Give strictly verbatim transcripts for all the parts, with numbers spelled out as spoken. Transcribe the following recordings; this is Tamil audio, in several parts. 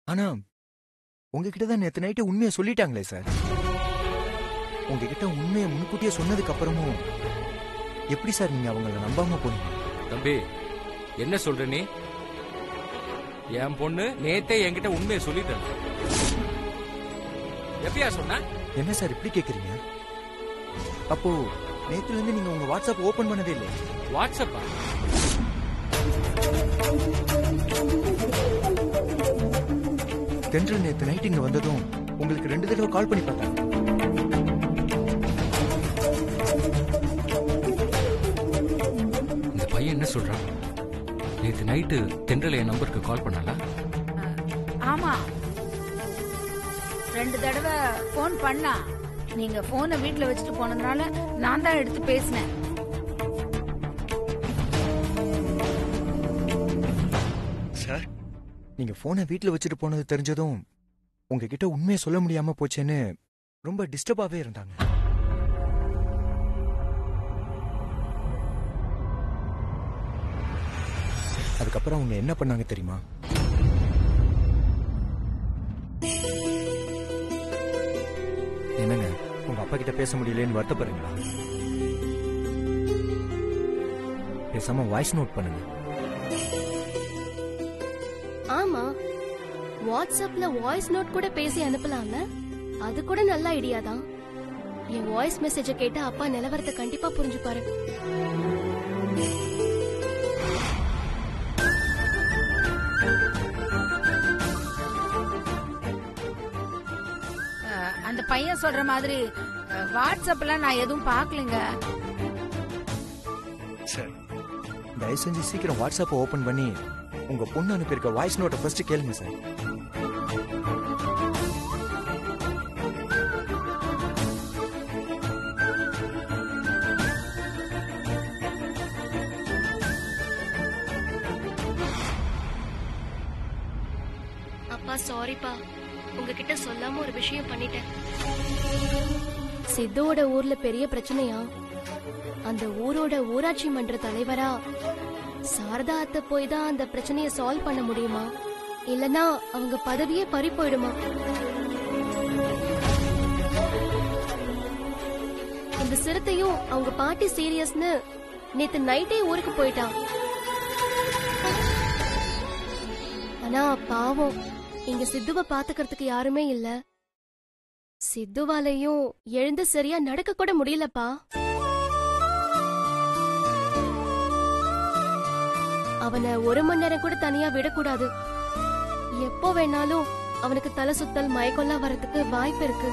ஆனா உங்ககிட்ட தான் நேத்து நைட்டு உண்மையை சொல்லிட்டாங்களே சார். உங்ககிட்ட உண்மையை முன்கூட்டியே சொன்னதுக்கு அப்புறமும் எப்படி சார் நீங்க அவங்கள நம்பாம போனீங்க? தம்பி என்ன சொல்ற நீ? என் பொண்ணு நேத்தே என்கிட்ட உண்மையை சொல்லிட்டேன். எப்பயா சொன்ன? என்ன சார் இப்படி கேக்குறீங்க? அப்போ நேத்துல இருந்து நீங்க உங்க வாட்ஸ்அப் ஓபன் பண்ணதே இல்லை? வாட்ஸ்அப்பா? தென்றல் நேத்து நைட் இங்க வந்ததும் உங்களுக்கு ரெண்டு தடவை கால் பண்ணி பார்த்தேன். இந்த பையன் என்ன சொல்றான்? நேத்து நைட்டு தென்றல் என் நம்பருக்கு கால் பண்ணல? ஆமா, ரெண்டு தடவை போன் பண்ணா. நீங்க போனை வீட்டுல வச்சுட்டு போனதுனால நான் தான் எடுத்து பேசினேன். சார், நீங்க போனை வீட்டுல வச்சுட்டு போனது தெரிஞ்சதும் உங்ககிட்ட உண்மையை சொல்ல முடியாம போச்சேன்னு ரொம்ப டிஸ்டர்பாவே இருந்தாங்க. அதுக்கப்புறம் அவங்க என்ன பண்ணாங்க தெரியுமா? என்னங்க, உங்க அப்பா கிட்ட பேச முடியலன்னு வருத்தப்படுறீங்களா? பேசாம வாய்ஸ் நோட் பண்ணுங்க. ஆமா, வாட்ஸ்அப்ல வாய்ஸ் நோட் கூட பேசி அனுப்பலாம்ல. அது கூட நல்ல ஐடியா தான். என் வாய்ஸ் மெசேஜ கேட்டு அப்பா நிலவரத்தை கண்டிப்பா புரிஞ்சுப்பாரு. அந்த பையன் சொல்ற மாதிரி வாட்ஸ்அப்ல நான் எதுவும் பாக்கலங்க. சார், தயவு செஞ்சு சீக்கிரம் வாட்ஸ்அப் ஓபன் பண்ணி உங்க பொண்ணு அனுப்பியிருக்க வாய்ஸ் நோட்டை ஃபர்ஸ்ட் கேளுங்க சார். அப்பா சாரிப்பா, உங்ககிட்ட சொல்லாம ஒரு விஷயம் பண்ணிட்டேன். சித்துவோட ஊர்ல பெரிய பிரச்சனையா? அந்த ஊரோட ஊராட்சி மன்ற தலைவரா சாரதா அத்தை போய் தான் அந்த பிரச்சனையை சால்வ் பண்ண முடியுமா? இல்லனா அவங்க பதவியே பறி போயிடுமா? இந்த சிறுத்தையும் அவங்க பாட்டி சீரியஸ்னு நேத்து நைட்டே ஊருக்கு போயிட்டான். ஆனா பாவம், இங்க சித்துவ பாத்துக்கிறதுக்கு யாருமே இல்ல. சித்துவாலையும் எழுந்து சரியா நடக்க கூட முடியலப்பா. அவனை ஒரு மணி நேரம் கூட தனியா விடக்கூடாது. எப்போ வேணாலும் அவனுக்கு தலை சுத்தல் மயக்கொல்லாம் வரதுக்கு வாய்ப்பு இருக்கு.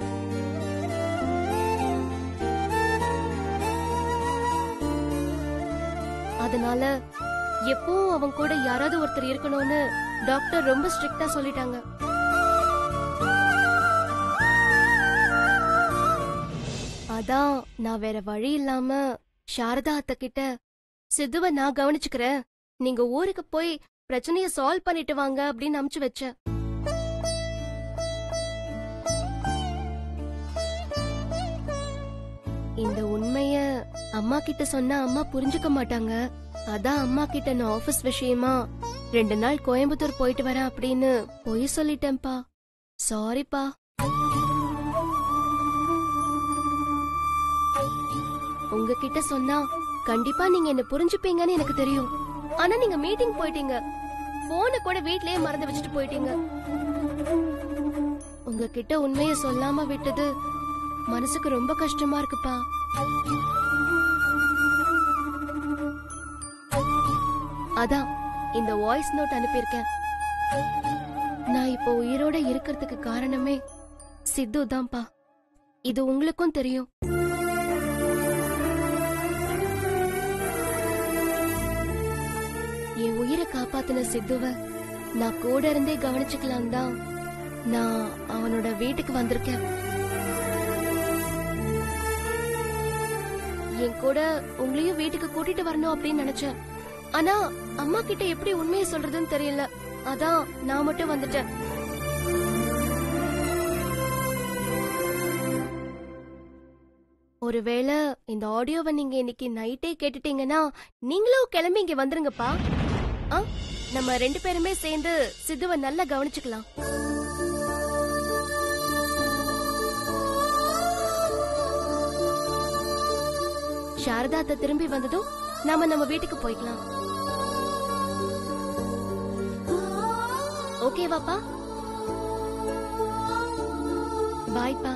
அதனால எப்பவும் அவன் கூட யாராவது ஒருத்தர் இருக்கணும்னு டாக்டர் ரொம்ப ஸ்ட்ரிக்டா சொல்லிட்டாங்க. அதான் நான் வேற வழி இல்லாம சாரதா அத்தை கிட்ட சித்துவ நான் கவனிச்சுக்கிறேன், நீங்க ஊருக்கு போய் பிரச்சனைய சால்வ் பண்ணிட்டு வாங்க அப்படின்னு அனுப்பிச்சு வச்சேன். இந்த உண்மைய அம்மா கிட்ட சொன்னா அம்மா புரிஞ்சுக்க மாட்டாங்க. அதான் அம்மா கிட்ட நான் ஆபீஸ் விஷயமா ரெண்டு நாள் கோயம்புத்தூர் போயிட்டு வரேன் அப்படின்னு பொய் சொல்லிட்டேன்பா. சாரிப்பா. உங்ககிட்ட சொன்னா கண்டிப்பா நீங்க என்ன புரிஞ்சுப்பீங்கன்னு எனக்கு தெரியும். ஆனா நீங்க மீட்டிங் போயிட்டீங்க, போன கூட வீட்லயே மறந்து வச்சுட்டு போயிட்டீங்க. உங்ககிட்ட உண்மைய சொல்லாம விட்டது மனசுக்கு ரொம்ப கஷ்டமா இருக்குப்பா. அதான் இந்த வாய்ஸ் நோட் அனுப்பியிருக்கேன். நான் இப்போ உயிரோட இருக்கிறதுக்கு காரணமே சித்து தான்ப்பா. இது உங்களுக்கும் தெரியும். என் உயிரை காப்பாத்தின சித்துவ நான் கூட இருந்தே கவனிச்சுக்கலாம் தான் நான் அவனோட வீட்டுக்கு வந்திருக்கேன். என் கூட உங்களையும் வீட்டுக்கு கூட்டிட்டு வரணும் அப்படின்னு நினைச்சேன். ஆனா அம்மா கிட்ட எப்படி உண்மையை சொல்றதுன்னு தெரியல. அதான் நான் மட்டும் வந்துட்டேன். ஒருவேளை இந்த ஆடியோவை நீங்க இன்னைக்கு நைட்டே கேட்டுட்டீங்கன்னா நீங்களும் கிளம்பி இங்க வந்துருங்கப்பா. நம்ம ரெண்டு பேருமே சேர்ந்து சித்துவை நல்லா கவனிச்சுக்கலாம். சாரதா அத்தை திரும்பி வந்ததும் நாம நம்ம வீட்டுக்கு போய்க்கலாம். ஓகேவாப்பா? பாய்ப்பா.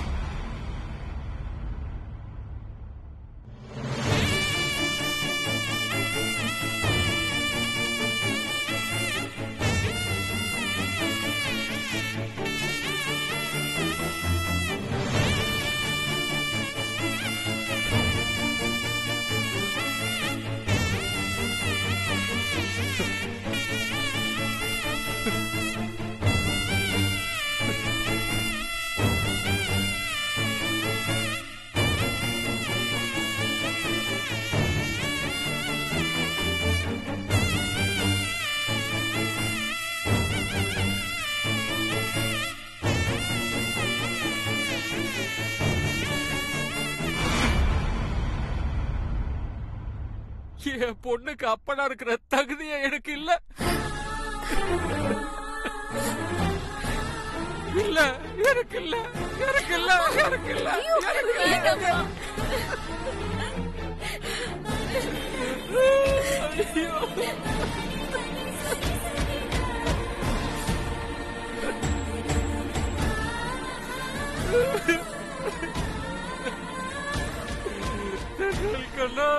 என் பொண்ணுக்கு அப்பனா இருக்கிற தகுதியா எனக்கு இல்ல இல்ல எனக்கு இல்ல எனக்கு இல்ல எனக்கு இல்ல எனக்கு கண்ணா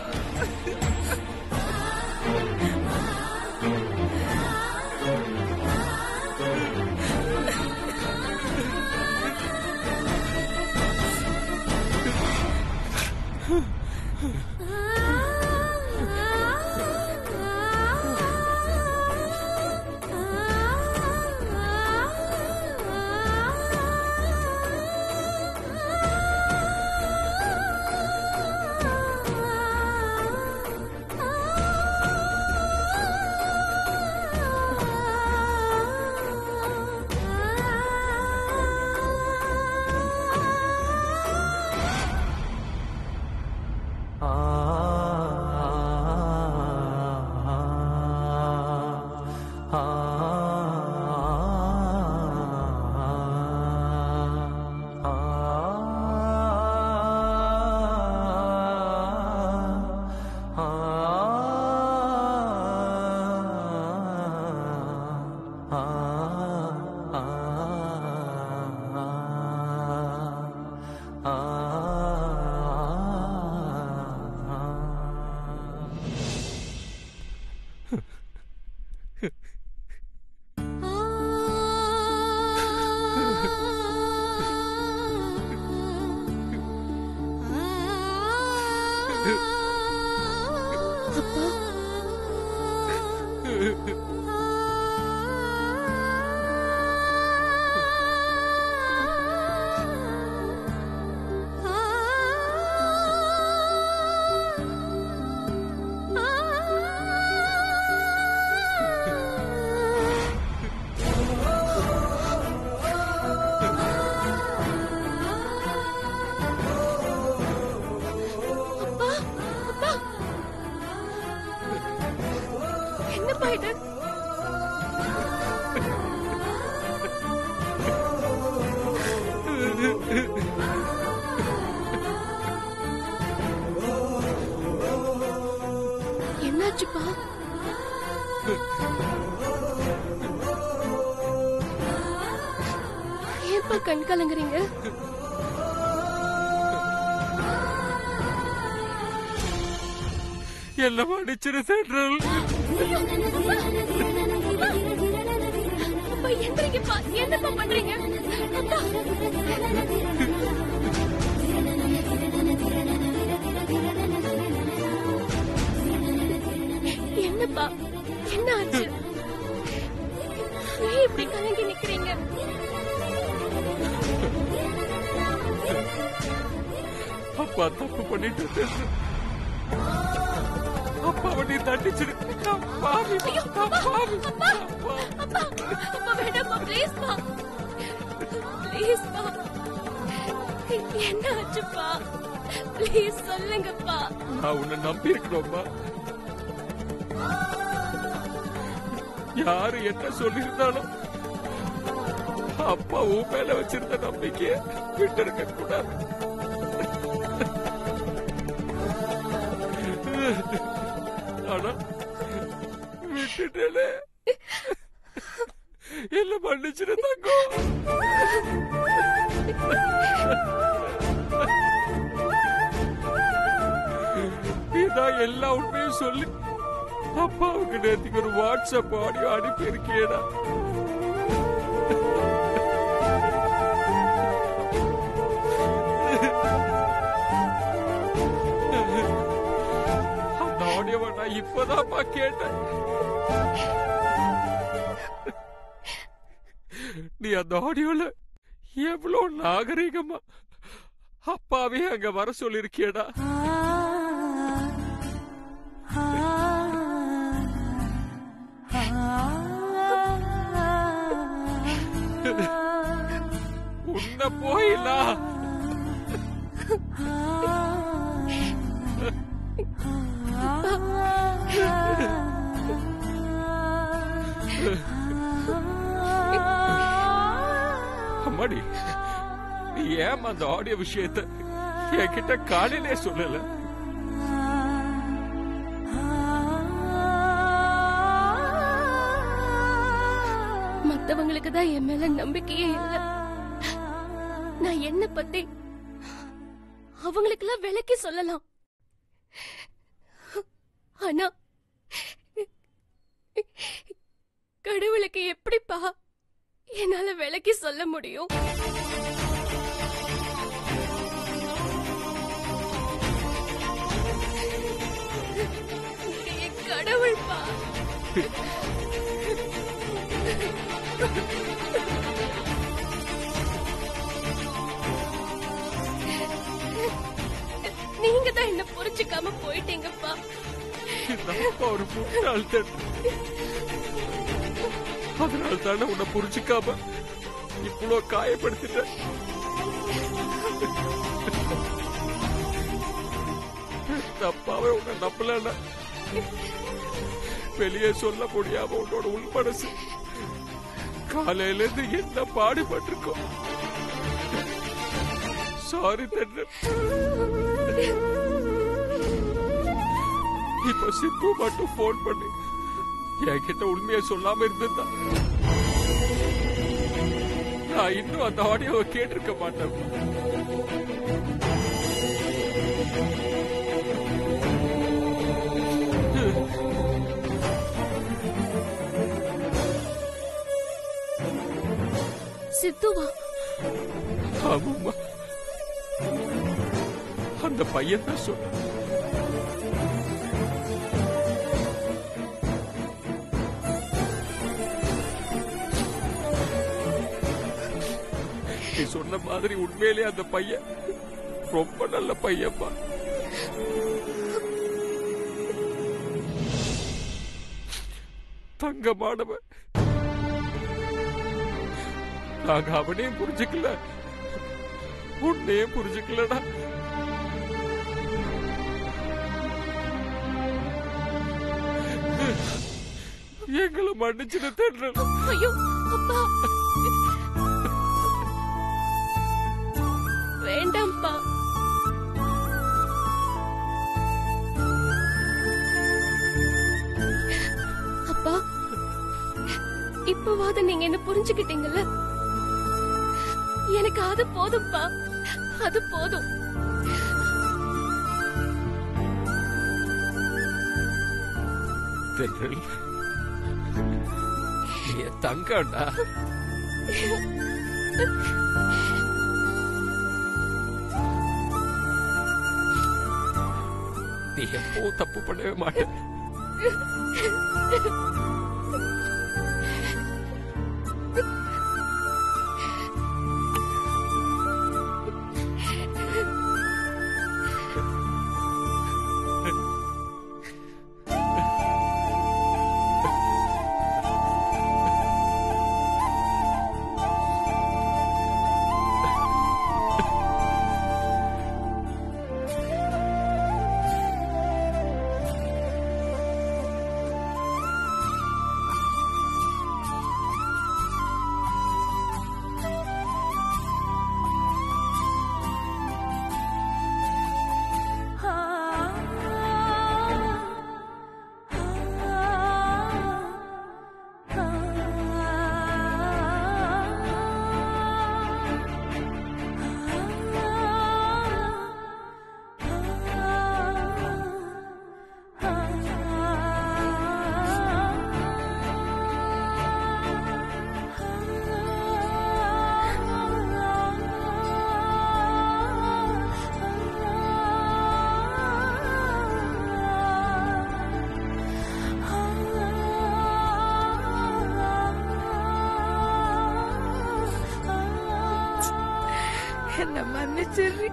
என்னாச்சுப்பா? ஏன்பா கண் கலங்குறீங்க? என்ன மன்னிச்சிரு சென்ட்ரல். எந்திரிங்கப்பா, என்னப்பா பண்றீங்க? என்னப்பா என்ன ஆச்சு? ஏன் இப்படி கலங்கி நிக்கிறீங்க? அப்பா தப்பு பண்ணிட்டு அப்பாவை நீ தண்டிச்சிரு. என்ன ஆச்சுப்பா? ப்ளீஸ் சொல்லுங்கப்பா. நான் உன்னை நம்பி இருக்கிறோம்மா. யாரு என்ன சொல்லியிருந்தாலும் அப்பா உன் மேல வச்சிருந்த நம்பிக்கைய விட்டு இருக்க கூடாது. ஆனா விட்டுட்டே என்ன மன்னிச்சிரு தங்கம். நீதான் எல்லா உண்மையும் சொல்லி அப்பாவுக்கு நேற்றுக்கு ஒரு வாட்ஸ்அப் ஆடியோ அனுப்பி இருக்கேடா. அந்த ஆடியோவை நான் இப்பதான்ப்பா கேட்டேன். நீ அந்த ஆடியோல எவ்வளவு நாகரிகமா அப்பாவே அங்க வர சொல்லிருக்கியடா. உன்ன போயிலா அம்மாடி, நீ ஏன் அந்த ஆடியோ விஷயத்த என்கிட்ட காலையிலே சொல்லல? மத்தவங்களுக்கு தான் என் மேல நம்பிக்கையே இல்ல. நான் என்ன பத்தி அவங்களுக்கு எல்லாம் விளக்கி சொல்லலாம். ஆனா கடவுளுக்கு எப்படிப்பா என்னால விளக்கி சொல்ல முடியும்? என் கடவுள்பா. நீங்க தான் என்ன புரிஞ்சுக்காம போயிட்டீங்கப்பா. ஒரு முட்டாள் அதனால தானே உன்னை புரிஞ்சுக்காம இவ்வளவு காயப்படுத்திட்ட. தப்பாவே உன்னை நம்பலன்னா வெளியே சொல்ல முடியாம உன்னோட உள் மனசு காலையில இருந்து என்ன பாடுபட்டிருக்கோம். சாரி தண்ணு. இப்ப சித்து மட்டும் போன் பண்ணி என்கிட்ட உண்மையை சொல்லாம இருந்திருந்தா நான் இன்னும் அந்த ஆடியோவை கேட்டிருக்க மாட்டேன். சித்துவா? ஆமாம்மா, அந்த பையன் தான் சொன்ன. நீ சொன்ன மாதிரி உண்மையிலே அந்த பையன் ரொம்ப நல்ல பையன்ப்பா. தங்கமானவன். நாங்க அவனையும் புரிஞ்சுக்கல, உன்னையும் புரிஞ்சுக்கலடா. எங்களை மன்னிச்சுன்னு தேடுற. ஐயோ அப்பா, வேண்டாம்ப்பா. அப்பா, இப்பவாது நீங்க என்ன புரிஞ்சுக்கிட்டீங்கல்ல? எனக்கு அது போதும்பா, அது போதும். தங்கடா, நீ எப்பவும் தப்பு பண்ணவே மாட்டேன். என்ன மன்னிச்சிரு.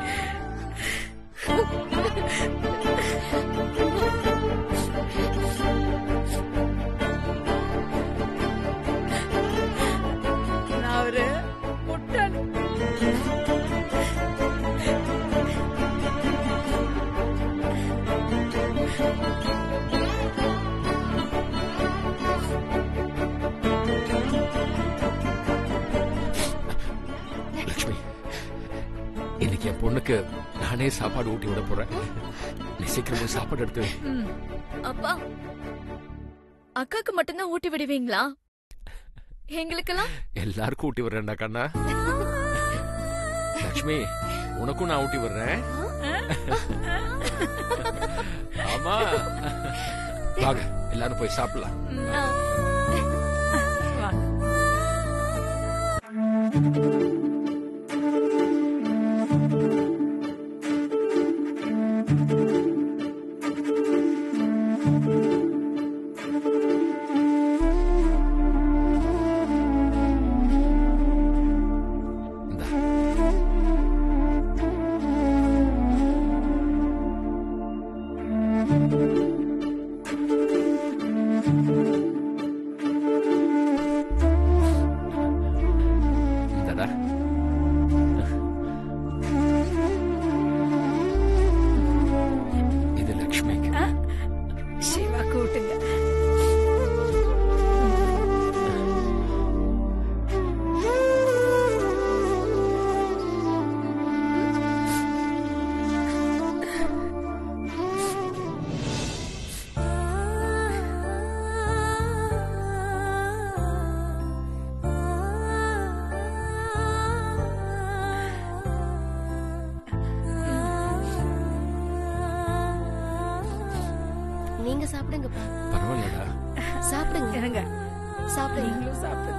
நான் ஒரு முட்டாளி. லட்சுமி, இன்னைக்கு என் பொண்ணுக்கு நானே சாப்பாடு ஊட்டி விட போறேன். நீ சீக்கிரமா சாப்பாடு எடுத்து வை. அப்பா, அக்காக்கு மட்டும்தான் ஊட்டி விடுவீங்களா? எங்களுக்கெல்லாம் எல்லாருக்கும் ஊட்டி விடுறேன்டா கண்ணா. லட்சுமி, உனக்கும் நான் ஊட்டி விடுறேன். ஆமா, வாங்க எல்லாரும் போய் சாப்பிடலாம். இது லட்சுமிக்கு. சிவா கூட்டுங்க. நீங்க சாப்பிடுங்கப்பா. பரவாயில்லடா. சாப்பிடுங்க. என்னங்க சாப்பிடுங்க. நீங்களும் சாப்பிடுங்க.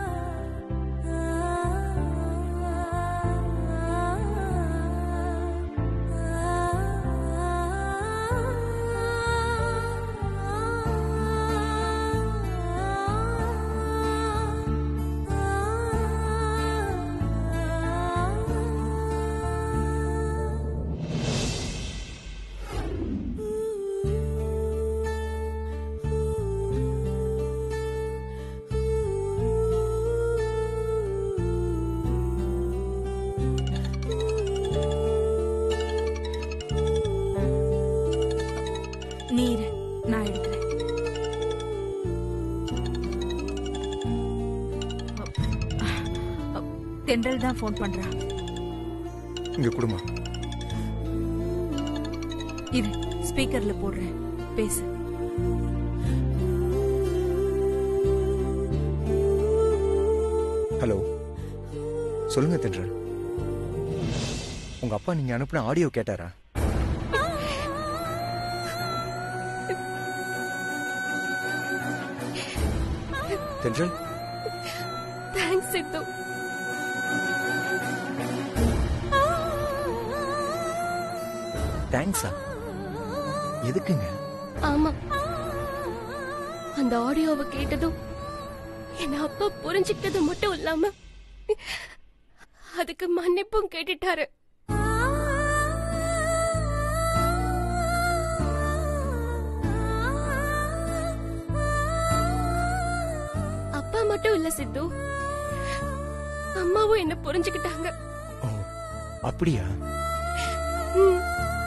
நீர் நான் எடுக்கிறேன். தென்றல் தான் போன் பண்றா. இங்க குடுமா. இது ஸ்பீக்கர்ல போடுறேன், பேசு. ஹலோ, சொல்லுங்க தென்றல். உங்க அப்பா நீங்க அனுப்பின ஆடியோ கேட்டாரா? தென்றல், தேங்க்ஸ் சித்து. தேங்க்ஸா? எதுக்குங்க? ஆமா, அந்த ஆடியோவை கேட்டதும் என்ன அப்பா புரிஞ்சுக்கிட்டது மட்டும் இல்லாம அதுக்கு மன்னிப்பும் கேட்டுட்டாரு. அப்பா மட்டும் இல்ல சித்து, அம்மாவும் என்ன புரிஞ்சுக்கிட்டாங்க. ஓ, அப்படியா? ம்.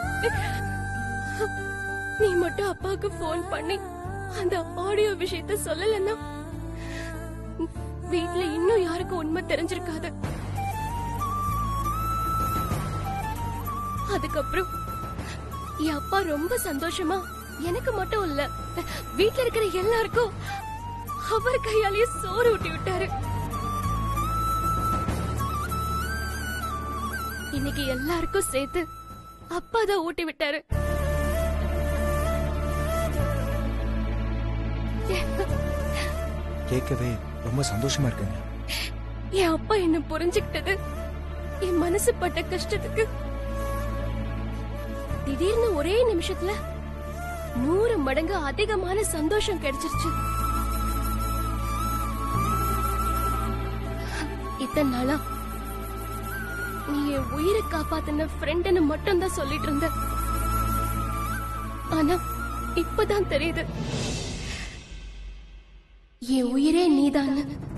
நீ மட்டும் அப்பாவுக்கு போன் பண்ணி அந்த ஆடியோ விஷயத்த சொல்லலன்னா வீட்ல இன்னும் யாருக்கும் உண்மை தெரிஞ்சிருக்காது. அதுக்கப்புறம் என் அப்பா ரொம்ப சந்தோஷமா எனக்கு மட்டும் இல்ல வீட்ல இருக்கிற எல்லாருக்கும் அவர் கையாலேயே சோறு ஊட்டி விட்டாரு. இன்னைக்கு எல்லாருக்கும் சேர்த்து அப்பா தான் ஊட்டி விட்டாரு. கேட்கவே ரொம்ப சந்தோஷமா இருக்குங்க. என் அப்பா என்ன புரிஞ்சுக்கிட்டது என் மனசு பட்ட கஷ்டத்துக்கு திடீர்னு ஒரே நிமிஷத்துல நூறு மடங்கு அதிகமான சந்தோஷம் கிடைச்சிருச்சு. இத்தனை நாளா நீ என் உயிரை காப்பாத்தின ஃப்ரெண்டுன்னு மட்டும் தான் சொல்லிட்டு இருந்த. ஆனா இப்பதான் தெரியுது என் உயிரே நீதான்னு.